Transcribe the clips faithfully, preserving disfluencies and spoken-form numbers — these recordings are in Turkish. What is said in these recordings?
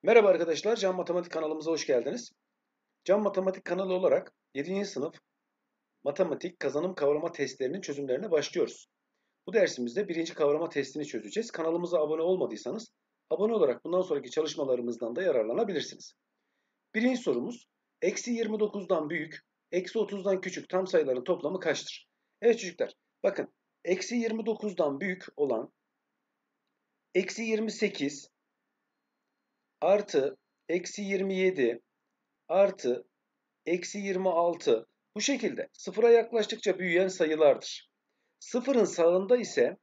Merhaba arkadaşlar, Can Matematik kanalımıza hoş geldiniz. Can Matematik kanalı olarak yedinci sınıf matematik kazanım kavrama testlerinin çözümlerine başlıyoruz. Bu dersimizde birinci kavrama testini çözeceğiz. Kanalımıza abone olmadıysanız abone olarak bundan sonraki çalışmalarımızdan da yararlanabilirsiniz. Birinci sorumuz, eksi yirmi dokuzdan büyük, eksi otuzdan küçük tam sayıların toplamı kaçtır? Evet çocuklar, bakın eksi yirmi dokuzdan büyük olan eksi yirmi sekiz artı eksi yirmi yedi artı eksi yirmi altı bu şekilde sıfıra yaklaştıkça büyüyen sayılardır. Sıfırın sağında ise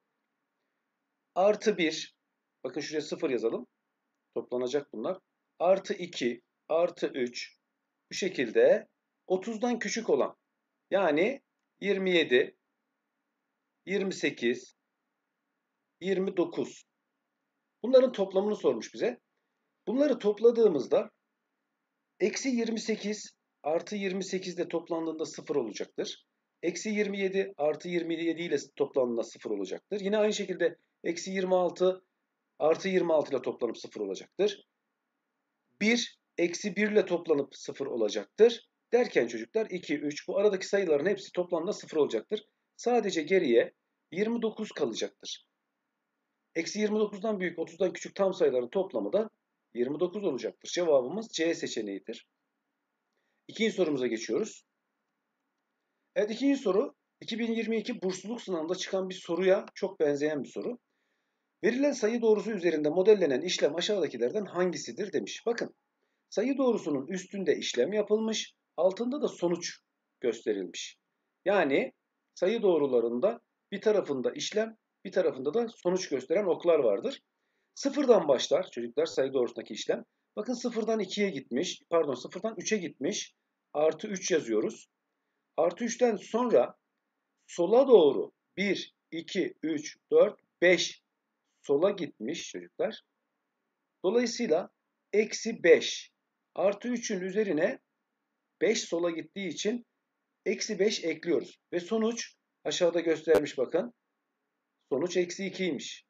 artı bir, bakın şuraya sıfır yazalım, toplanacak bunlar. Artı iki, artı üç, bu şekilde otuzdan küçük olan, yani yirmi yedi, yirmi sekiz, yirmi dokuz. Bunların toplamını sormuş bize. Bunları topladığımızda eksi yirmi sekiz artı yirmi sekiz ile toplandığında sıfır olacaktır. Eksi yirmi yedi artı yirmi yedi ile toplandığında sıfır olacaktır. Yine aynı şekilde eksi yirmi altı artı yirmi altı ile toplanıp sıfır olacaktır. bir eksi bir ile toplanıp sıfır olacaktır. Derken çocuklar iki, üç, bu aradaki sayıların hepsi toplamda sıfır olacaktır. Sadece geriye yirmi dokuz kalacaktır. Eksi yirmi dokuzdan büyük, otuzdan küçük tam sayıların toplamı da yirmi dokuz olacaktır. Cevabımız C seçeneğidir. İkinci sorumuza geçiyoruz. Evet, ikinci soru iki bin yirmi iki bursluluk sınavında çıkan bir soruya çok benzeyen bir soru. Verilen sayı doğrusu üzerinde modellenen işlem aşağıdakilerden hangisidir demiş. Bakın, sayı doğrusunun üstünde işlem yapılmış, altında da sonuç gösterilmiş. Yani sayı doğrularında bir tarafında işlem, bir tarafında da sonuç gösteren oklar vardır. Sıfırdan başlar çocuklar sayı doğrusundaki işlem. Bakın sıfırdan ikiye gitmiş, pardon sıfırdan üçe gitmiş, artı üç yazıyoruz. Artı üçten sonra sola doğru bir, iki, üç, dört, beş sola gitmiş çocuklar. Dolayısıyla eksi beş artı üçün üzerine beş sola gittiği için eksi beş ekliyoruz. Ve sonuç aşağıda göstermiş bakın. Sonuç eksi ikiymiş.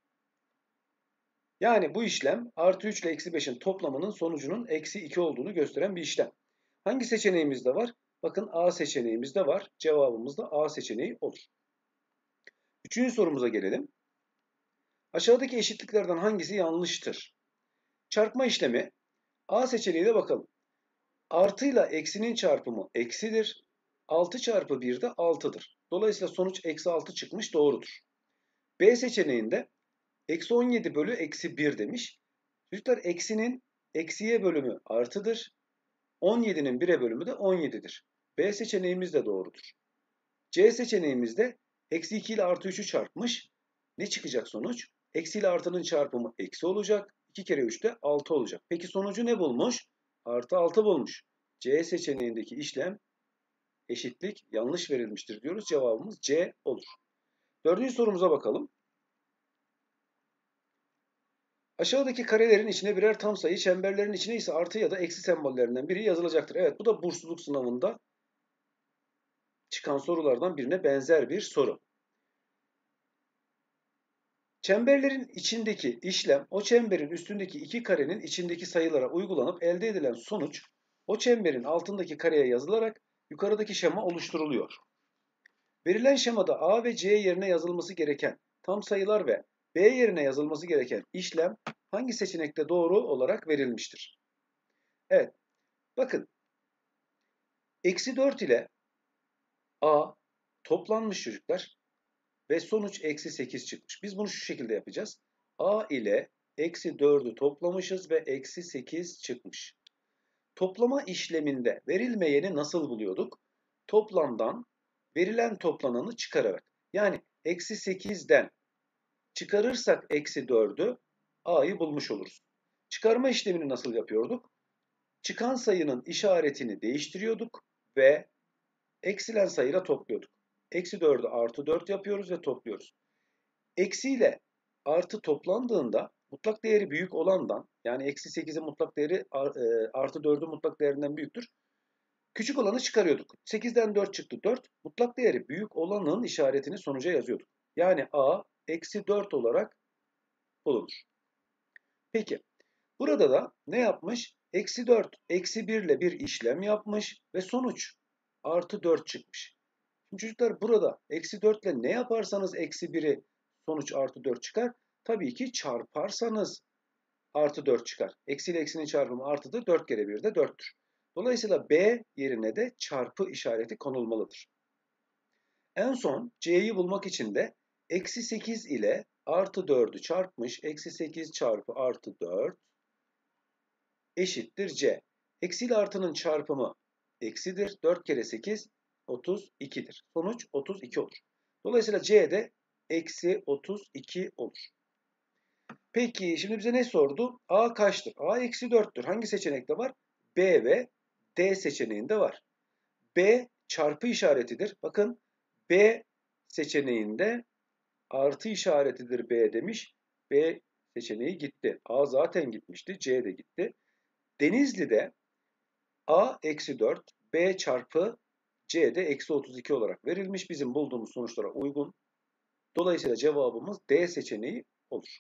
Yani bu işlem artı üç ile eksi beşin toplamının sonucunun eksi iki olduğunu gösteren bir işlem. Hangi seçeneğimizde var? Bakın A seçeneğimizde var. Cevabımız da A seçeneği olur. Üçüncü sorumuza gelelim. Aşağıdaki eşitliklerden hangisi yanlıştır? Çarpma işlemi. A seçeneğine bakalım. Artıyla eksinin çarpımı eksidir. altı çarpı bir de altıdır. Dolayısıyla sonuç eksi altı çıkmış, doğrudur. B seçeneğinde eksi on yedi bölü eksi bir demiş. Çocuklar eksinin eksiye bölümü artıdır. on yedinin bire bölümü de on yedidir. B seçeneğimiz de doğrudur. C seçeneğimizde eksi iki ile artı üçü çarpmış. Ne çıkacak sonuç? Eksi ile artının çarpımı eksi olacak. iki kere üç de altı olacak. Peki sonucu ne bulmuş? Artı altı bulmuş. C seçeneğindeki işlem eşitlik yanlış verilmiştir diyoruz. Cevabımız C olur. Dördüncü sorumuza bakalım. Aşağıdaki karelerin içine birer tam sayı, çemberlerin içine ise artı ya da eksi sembollerinden biri yazılacaktır. Evet, bu da bursluluk sınavında çıkan sorulardan birine benzer bir soru. Çemberlerin içindeki işlem, o çemberin üstündeki iki karenin içindeki sayılara uygulanıp elde edilen sonuç, o çemberin altındaki kareye yazılarak yukarıdaki şema oluşturuluyor. Verilen şemada A ve C yerine yazılması gereken tam sayılar ve B yerine yazılması gereken işlem hangi seçenekte doğru olarak verilmiştir? Evet, bakın. Eksi dört ile A toplanmış çocuklar ve sonuç eksi sekiz çıkmış. Biz bunu şu şekilde yapacağız. A ile eksi dördü toplamışız ve eksi sekiz çıkmış. Toplama işleminde verilmeyeni nasıl buluyorduk? Toplamdan verilen toplananı çıkararak. Yani eksi sekizden çıkarırsak eksi dördü A'yı bulmuş oluruz. Çıkarma işlemini nasıl yapıyorduk? Çıkan sayının işaretini değiştiriyorduk ve eksilen sayıyla topluyorduk. Eksi dördü artı dört yapıyoruz ve topluyoruz. Eksi ile artı toplandığında mutlak değeri büyük olandan, yani eksi sekizin mutlak değeri artı dördün mutlak değerinden büyüktür. Küçük olanı çıkarıyorduk. sekizden dört çıktı dört. Mutlak değeri büyük olanın işaretini sonuca yazıyorduk. Yani A eksi dört olarak bulunur. Peki Burada da ne yapmış? Eksi dört, eksi bir ile bir işlem yapmış ve sonuç artı dört çıkmış. Şimdi çocuklar burada eksi dört ile ne yaparsanız eksi biri sonuç artı dört çıkar. Tabii ki çarparsanız artı dört çıkar. Eksi ile eksinin çarpımı artıdır. dört kere bir de dörttür. Dolayısıyla B yerine de çarpı işareti konulmalıdır. En son C'yi bulmak için de eksi sekiz ile artı dördü çarpmış. Eksi sekiz çarpı artı dört eşittir C. Eksi ile artının çarpımı eksidir. dört kere sekiz otuz ikidir. Sonuç otuz iki olur. Dolayısıyla C de eksi otuz iki olur. Peki şimdi bize ne sordu? A kaçtır? A eksi dörttür. Hangi seçenekte var? B ve D seçeneğinde var. B çarpı işaretidir. Bakın B seçeneğinde artı işaretidir B demiş. B seçeneği gitti. A zaten gitmişti. C de gitti. Denizli'de A eksi dört, B çarpı C de eksi otuz iki olarak verilmiş. Bizim bulduğumuz sonuçlara uygun. Dolayısıyla cevabımız D seçeneği olur.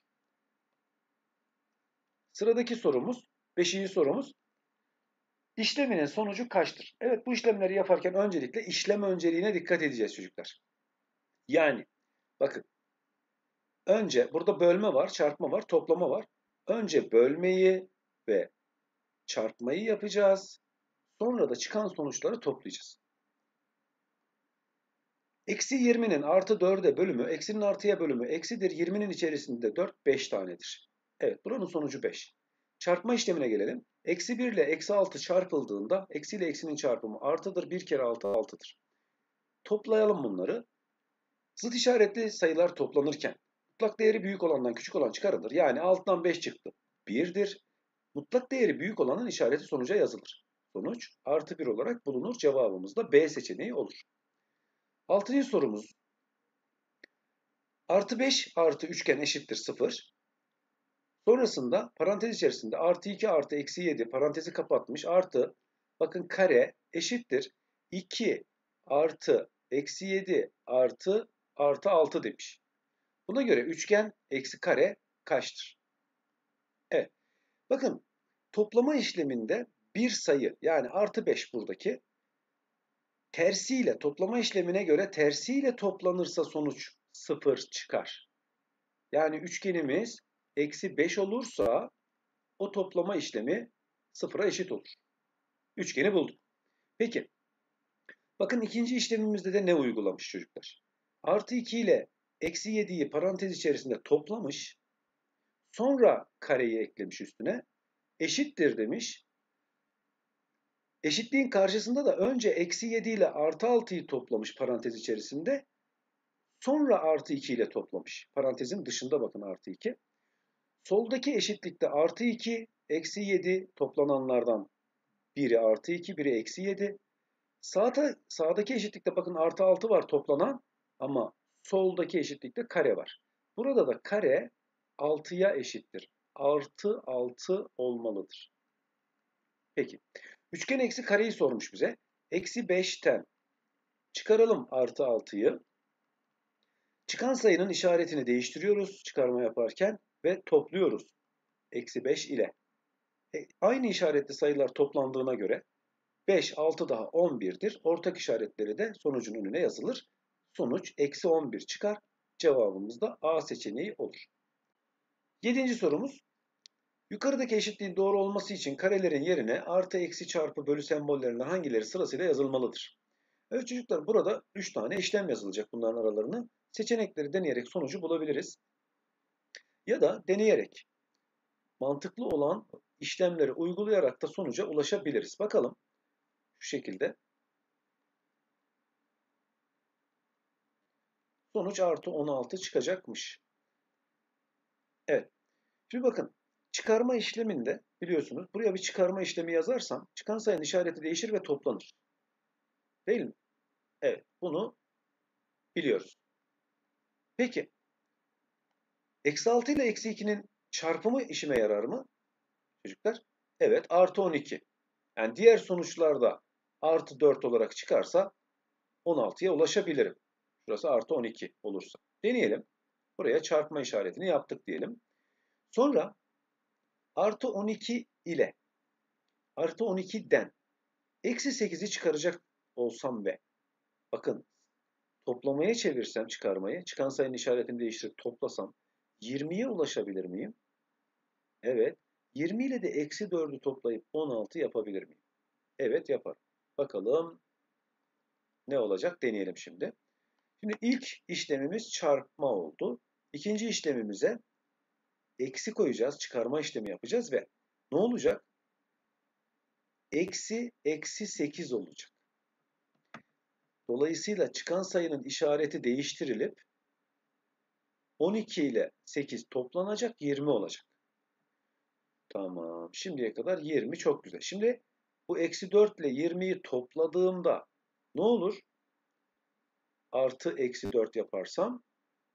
Sıradaki sorumuz, beşinci sorumuz. İşleminin sonucu kaçtır? Evet, bu işlemleri yaparken öncelikle işlem önceliğine dikkat edeceğiz çocuklar. Yani bakın önce burada bölme var, çarpma var, toplama var. Önce bölmeyi ve çarpmayı yapacağız. Sonra da çıkan sonuçları toplayacağız. Eksi yirminin artı dörde bölümü, eksinin artıya bölümü eksidir. yirminin içerisinde dört, beş tanedir. Evet, buranın sonucu beş. Çarpma işlemine gelelim. Eksi bir ile eksi altı çarpıldığında eksi ile eksinin çarpımı artıdır. bir kere altı altıdır. Toplayalım bunları. Zıt işaretli sayılar toplanırken mutlak değeri büyük olandan küçük olan çıkarılır. Yani altıdan beş çıktı. birdir. Mutlak değeri büyük olanın işareti sonuca yazılır. Sonuç artı bir olarak bulunur. Cevabımız da B seçeneği olur. Altıncı sorumuz. Artı beş artı üçgen eşittir sıfır. Sonrasında parantez içerisinde artı iki artı eksi yedi parantezi kapatmış. Artı bakın kare eşittir iki artı eksi yedi artı artı altı demiş. Buna göre üçgen eksi kare kaçtır? Evet. Bakın toplama işleminde bir sayı yani artı beş buradaki tersiyle toplama işlemine göre tersiyle toplanırsa sonuç sıfır çıkar. Yani üçgenimiz eksi beş olursa o toplama işlemi sıfıra eşit olur. Üçgeni bulduk. Peki. Bakın ikinci işlemimizde de ne uygulamış çocuklar? Artı iki ile eksi yediyi parantez içerisinde toplamış. Sonra kareyi eklemiş üstüne. Eşittir demiş. Eşitliğin karşısında da önce eksi yedi ile artı altıyı toplamış parantez içerisinde. Sonra artı iki ile toplamış. Parantezin dışında bakın artı iki. Soldaki eşitlikte artı iki, eksi yedi toplananlardan biri artı iki, biri eksi yedi. Sağda, sağdaki eşitlikte bakın artı altı var toplanan ama soldaki eşitlikte kare var. Burada da kare altıya eşittir. Artı altı olmalıdır. Peki. Üçgen eksi kareyi sormuş bize. Eksi beşten çıkaralım artı altıyı. Çıkan sayının işaretini değiştiriyoruz çıkarma yaparken ve topluyoruz. Eksi beş ile. E, aynı işaretli sayılar toplandığına göre beş, altı daha on bir'dir. Ortak işaretleri de sonucun önüne yazılır. Sonuç eksi on bir çıkar. Cevabımız da A seçeneği olur. Yedinci sorumuz. Yukarıdaki eşitliğin doğru olması için karelerin yerine artı, eksi, çarpı, bölü sembollerinden hangileri sırasıyla yazılmalıdır? Evet çocuklar burada üç tane işlem yazılacak bunların aralarını. Seçenekleri deneyerek sonucu bulabiliriz. Ya da deneyerek mantıklı olan işlemleri uygulayarak da sonuca ulaşabiliriz. Bakalım şu şekilde. Sonuç artı on altı çıkacakmış. Evet. Şimdi bakın çıkarma işleminde biliyorsunuz buraya bir çıkarma işlemi yazarsam çıkan sayının işareti değişir ve toplanır. Değil mi? Evet. Bunu biliyoruz. Peki. Eksi altı ile eksi iki'nin çarpımı işime yarar mı? Çocuklar. Evet. Artı on iki. Yani diğer sonuçlarda artı dört olarak çıkarsa on altıya ulaşabilirim. Şurası artı on iki olursa. Deneyelim. Buraya çarpma işaretini yaptık diyelim. Sonra Artı on iki ile artı on ikiden eksi sekizi çıkaracak olsam ve bakın toplamaya çevirsem çıkarmayı, çıkan sayının işaretini değiştirip toplasam yirmiye ulaşabilir miyim? Evet. yirmi ile de eksi dördü toplayıp on altı yapabilir miyim? Evet, yaparım. Bakalım ne olacak, deneyelim şimdi. Şimdi ilk işlemimiz çarpma oldu. İkinci işlemimize eksi koyacağız, çıkarma işlemi yapacağız ve ne olacak? Eksi, eksi sekiz olacak. Dolayısıyla çıkan sayının işareti değiştirilip on iki ile sekiz toplanacak, yirmi olacak. Tamam. Şimdiye kadar yirmi çok güzel. Şimdi bu eksi dört ile yirmiyi topladığımda ne olur? Artı eksi dört yaparsam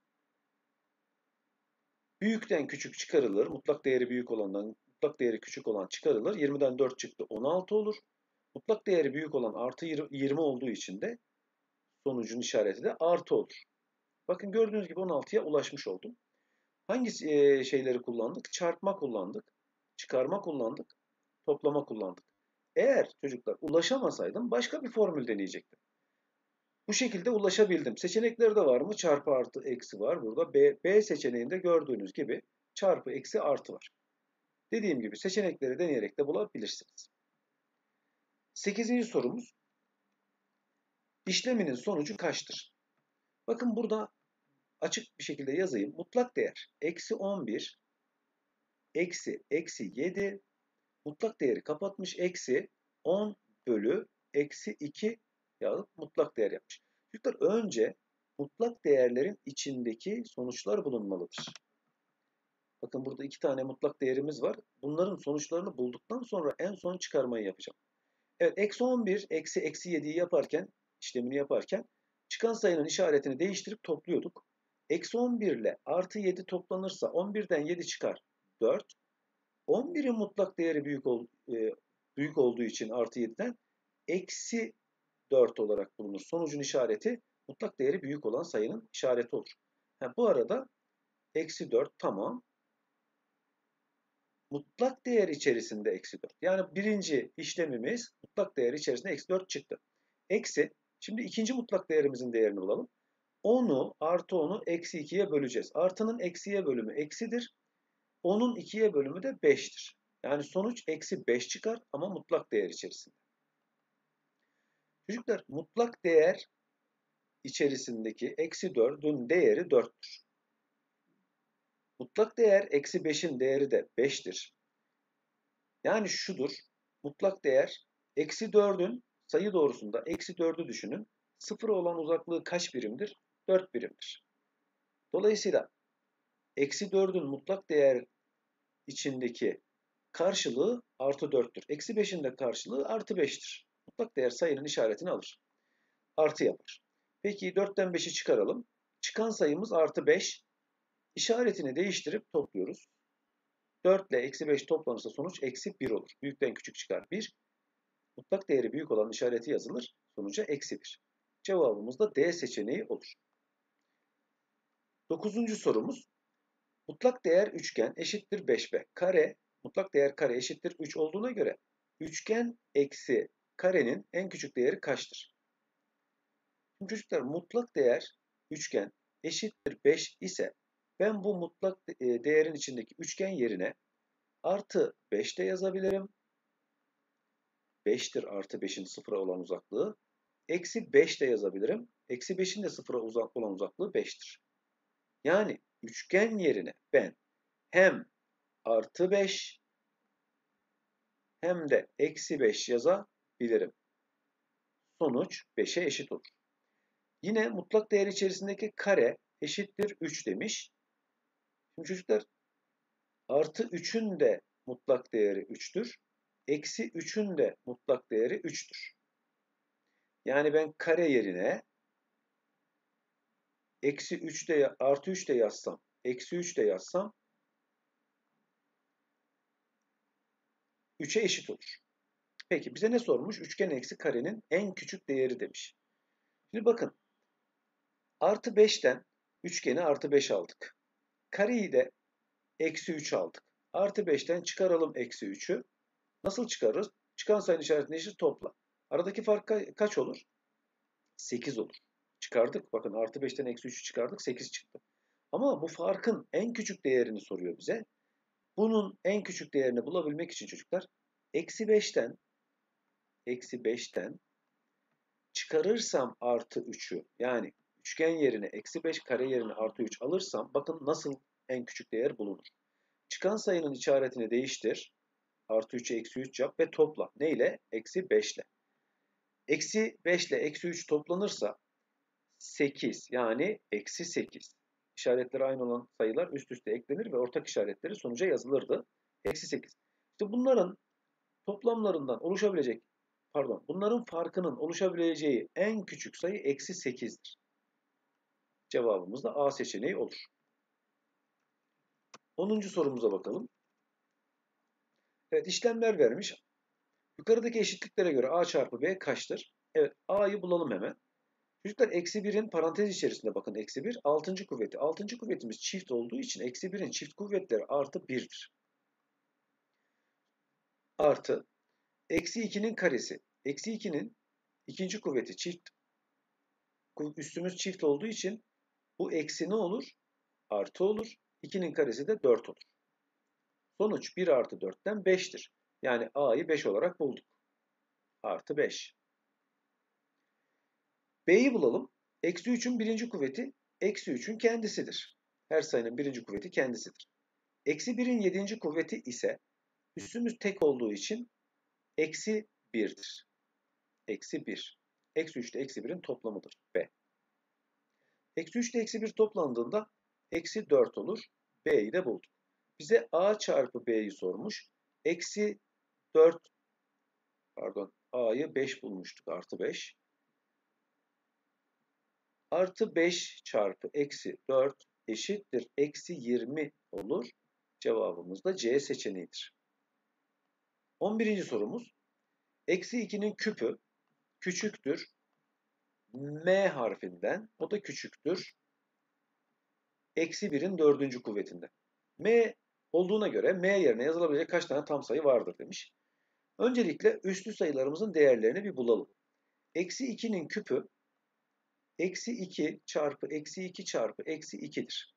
büyükten küçük çıkarılır. Mutlak değeri büyük olandan mutlak değeri küçük olan çıkarılır. yirmiden dört çıktı, on altı olur. Mutlak değeri büyük olan artı yirmi olduğu için de sonucun işareti de artı olur. Bakın gördüğünüz gibi on altıya ulaşmış oldum. Hangi şeyleri kullandık? Çarpma kullandık, çıkarma kullandık, toplama kullandık. Eğer çocuklar ulaşamasaydım başka bir formül deneyecektim. Bu şekilde ulaşabildim. Seçenekleri de var mı? Çarpı artı eksi var. Burada B, B seçeneğinde gördüğünüz gibi çarpı eksi artı var. Dediğim gibi seçenekleri deneyerek de bulabilirsiniz. Sekizinci sorumuz. İşleminin sonucu kaçtır? Bakın burada açık bir şekilde yazayım. Mutlak değer eksi on bir, eksi eksi yedi, mutlak değeri kapatmış, eksi on bölü eksi iki yazıp mutlak değer yapmış. Çocuklar önce mutlak değerlerin içindeki sonuçlar bulunmalıdır. Bakın burada iki tane mutlak değerimiz var. Bunların sonuçlarını bulduktan sonra en son çıkarmayı yapacağım. Evet, eksi on bir, eksi eksi yediyi yaparken, işlemini yaparken çıkan sayının işaretini değiştirip topluyorduk. Eksi on bir ile artı yedi toplanırsa on birden yedi çıkar, dört. on birin mutlak değeri büyük, ol, e, büyük olduğu için artı yediden eksi dört olarak bulunur. Sonucun işareti mutlak değeri büyük olan sayının işareti olur. Ha, bu arada eksi dört tamam. Mutlak değer içerisinde eksi dört. Yani birinci işlemimiz mutlak değer içerisinde eksi dört çıktı. Eksi, şimdi ikinci mutlak değerimizin değerini bulalım. onu artı onu eksi ikiye böleceğiz. Artının eksiye bölümü eksidir. onun ikiye bölümü de beştir. Yani sonuç eksi beş çıkar ama mutlak değer içerisinde. Çocuklar mutlak değer içerisindeki eksi dördün değeri dörttür. Mutlak değer eksi beşin değeri de beştir. Yani şudur. Mutlak değer eksi dördün sayı doğrusunda eksi dördü düşünün. Sıfıra olan uzaklığı kaç birimdir? dört birimdir. Dolayısıyla eksi dördün mutlak değer içindeki karşılığı artı dörttür. Eksi beşin de karşılığı artı beştir. Mutlak değer sayının işaretini alır. Artı yapar. Peki dörtten beşi çıkaralım. Çıkan sayımız artı beş. İşaretini değiştirip topluyoruz. dört ile eksi beş toplanırsa sonuç eksi bir olur. Büyükten küçük çıkar bir. Mutlak değeri büyük olan işareti yazılır. Sonuca eksi bir. Cevabımız da D seçeneği olur. Dokuzuncu sorumuz. Mutlak değer üçgen eşittir beş b. Kare, mutlak değer kare eşittir üç olduğuna göre üçgen eksi karenin en küçük değeri kaçtır? Şimdi çocuklar mutlak değer üçgen eşittir beş ise ben bu mutlak değerin içindeki üçgen yerine artı beş de yazabilirim. beştir artı beşin sıfıra olan uzaklığı. Eksi beş de yazabilirim. Eksi beşin de sıfıra uzak olan uzaklığı beştir. Yani üçgen yerine ben hem artı beş hem de eksi beş yazabilirim. Sonuç beşe eşit olur. Yine mutlak değer içerisindeki kare eşittir üç demiş. Şimdi çocuklar artı üçün de mutlak değeri üçtür. Eksi üçün de mutlak değeri üçtür. Yani ben kare yerine eksi üç de artı üç de yazsam, eksi üç de yazsam üçe eşit olur. Peki bize ne sormuş? Üçgen eksi karenin en küçük değeri demiş. Şimdi bakın. Artı beşten üçgeni artı beş aldık. Kareyi de eksi üç aldık. Artı beşten çıkaralım eksi üçü. Nasıl çıkarırız? Çıkan sayının işaretini eşit topla. Aradaki fark ka kaç olur? sekiz olur. Çıkardık. Bakın artı beşten eksi üçü çıkardık. sekiz çıktı. Ama bu farkın en küçük değerini soruyor bize. Bunun en küçük değerini bulabilmek için çocuklar eksi beşten eksi beşten çıkarırsam artı üçü, yani üçgen yerine eksi beş, kare yerine artı üç alırsam bakın nasıl en küçük değer bulunur. Çıkan sayının işaretini değiştir. Artı üçü eksi üç yap ve topla. Ne ile? Eksi beş ile. Eksi beş ile eksi üç toplanırsa sekiz, yani eksi sekiz. İşaretleri aynı olan sayılar üst üste eklenir ve ortak işaretleri sonuca yazılırdı. Eksi sekiz. İşte bunların toplamlarından oluşabilecek, pardon, bunların farkının oluşabileceği en küçük sayı eksi sekizdir. Cevabımız da A seçeneği olur. onuncu sorumuza bakalım. Evet, işlemler vermiş. Yukarıdaki eşitliklere göre A çarpı B kaçtır? Evet, A'yı bulalım hemen. Çocuklar eksi birin parantez içerisinde bakın eksi bir altıncı kuvveti. altıncı kuvvetimiz çift olduğu için eksi birin çift kuvvetleri artı birdir. Artı eksi ikinin karesi. Eksi ikinin ikinci kuvveti çift. Üstümüz çift olduğu için bu eksi ne olur? Artı olur. ikinin karesi de dört olur. Sonuç bir artı dörtten beştir. Yani A'yı beş olarak bulduk. Artı beş. B'yi bulalım. Eksi üçün birinci kuvveti eksi üçün kendisidir. Her sayının birinci kuvveti kendisidir. Eksi birin yedinci kuvveti ise üstümüz tek olduğu için eksi birdir. Eksi bir. Eksi üç ile eksi birin toplamıdır. B. Eksi üç ile eksi bir toplandığında eksi dört olur. B'yi de bulduk. Bize A çarpı B'yi sormuş. Eksi dört, pardon, A'yı beş bulmuştuk. Artı beş. Artı beş çarpı eksi dört eşittir. Eksi yirmi olur. Cevabımız da C seçeneğidir. on birinci sorumuz. Eksi ikinin küpü küçüktür. M harfinden. O da küçüktür. Eksi birin dördüncü kuvvetinden. M olduğuna göre M yerine yazılabilecek kaç tane tam sayı vardır demiş. Öncelikle üslü sayılarımızın değerlerini bir bulalım. Eksi ikinin küpü eksi iki çarpı eksi iki çarpı eksi ikidir.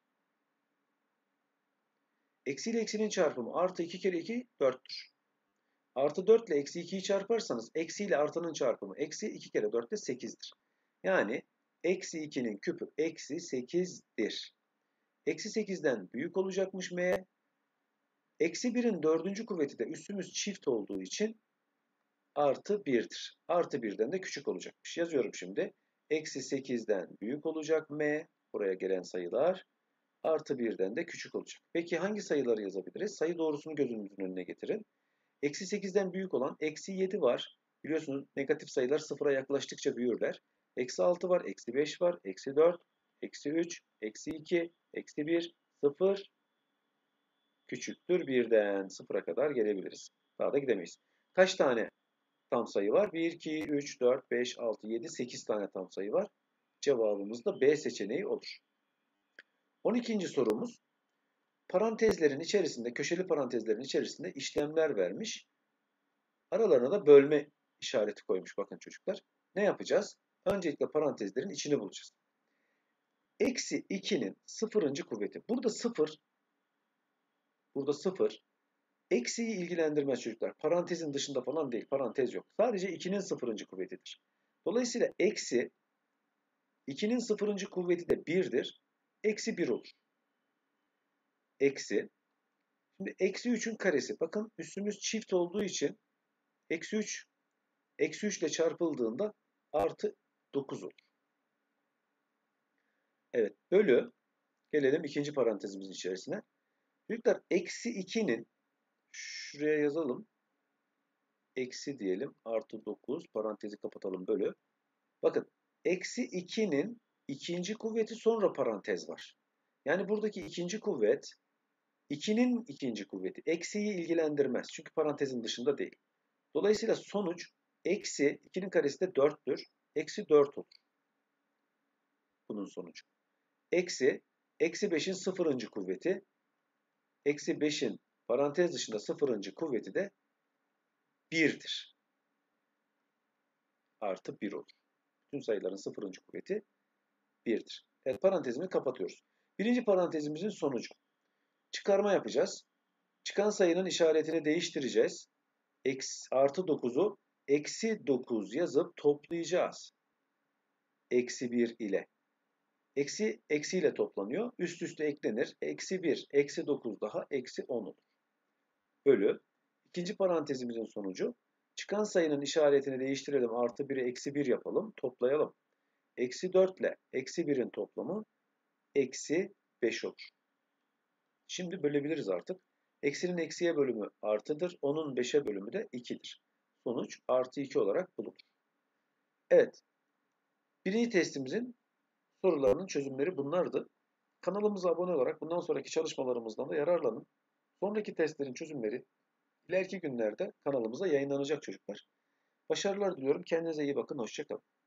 Eksi ile eksinin çarpımı artı iki kere iki dörttür. Artı dört ile eksi ikiyi çarparsanız eksi ile artının çarpımı eksi iki kere dört de sekizdir. Yani eksi ikinin küpü eksi sekizdir. Eksi sekizden büyük olacakmış M. Eksi birin dördüncü kuvveti de üstümüz çift olduğu için artı birdir. Artı birden de küçük olacakmış. Yazıyorum şimdi. Eksi sekizden büyük olacak M. Buraya gelen sayılar. Artı birden de küçük olacak. Peki hangi sayıları yazabiliriz? Sayı doğrusunu gözünüzün önüne getirin. Eksi sekizden büyük olan eksi yedi var. Biliyorsunuz negatif sayılar sıfıra yaklaştıkça büyürler. Eksi altı var, eksi beş var, eksi dört, eksi üç, eksi iki, eksi bir, sıfır küçüktür birden. Sıfıra kadar gelebiliriz. Daha da gidemeyiz. Kaç tane tam sayı var? bir, iki, üç, dört, beş, altı, yedi, sekiz tane tam sayı var. Cevabımız da B seçeneği olur. on ikinci sorumuz. Parantezlerin içerisinde, köşeli parantezlerin içerisinde işlemler vermiş. Aralarına da bölme işareti koymuş bakın çocuklar. Ne yapacağız? Öncelikle parantezlerin içini bulacağız. Eksi ikinin sıfırıncı kuvveti. Burada sıfır, burada sıfır. Eksiyi ilgilendirmez çocuklar. Parantezin dışında falan değil. Parantez yok. Sadece ikinin sıfırıncı kuvvetidir. Dolayısıyla eksi ikinin sıfırıncı kuvveti de birdir. Eksi bir olur. Eksi. Şimdi eksi üçün karesi. Bakın üstümüz çift olduğu için eksi üç eksi üç ile çarpıldığında artı dokuz olur. Evet, bölü. Gelelim ikinci parantezimizin içerisine. Çocuklar eksi ikinin şuraya yazalım. Eksi diyelim. Artı dokuz. Parantezi kapatalım. Bölü. Bakın. Eksi ikinin ikinci kuvveti sonra parantez var. Yani buradaki ikinci kuvvet ikinin ikinci kuvveti. Eksiyi ilgilendirmez. Çünkü parantezin dışında değil. Dolayısıyla sonuç eksi ikinin karesi de dörttür. Eksi dört olur. Bunun sonucu. Eksi, eksi beşin sıfırıncı kuvveti. Eksi beşin Parantez dışında sıfırıncı kuvveti de birdir. Artı bir olur. Bütün sayıların sıfırıncı kuvveti birdir. Evet, parantezimi kapatıyoruz. Birinci parantezimizin sonucu. Çıkarma yapacağız. Çıkan sayının işaretini değiştireceğiz. Eksi, artı dokuzu eksi dokuz yazıp toplayacağız. Eksi bir ile. Eksi, eksi ile toplanıyor. Üst üste eklenir. Eksi bir, eksi dokuz daha eksi on olur. Bölü. İkinci parantezimizin sonucu. Çıkan sayının işaretini değiştirelim. Artı biri eksi bir yapalım. Toplayalım. Eksi dört ile eksi birin toplamı eksi beş olur. Şimdi bölebiliriz artık. Eksinin eksiye bölümü artıdır. Onun beşe bölümü de ikidir. Sonuç artı iki olarak bulunur. Evet. Birinci testimizin sorularının çözümleri bunlardı. Kanalımıza abone olarak bundan sonraki çalışmalarımızdan da yararlanın. Sonraki testlerin çözümleri ileriki günlerde kanalımıza yayınlanacak çocuklar. Başarılar diliyorum. Kendinize iyi bakın. Hoşça kalın.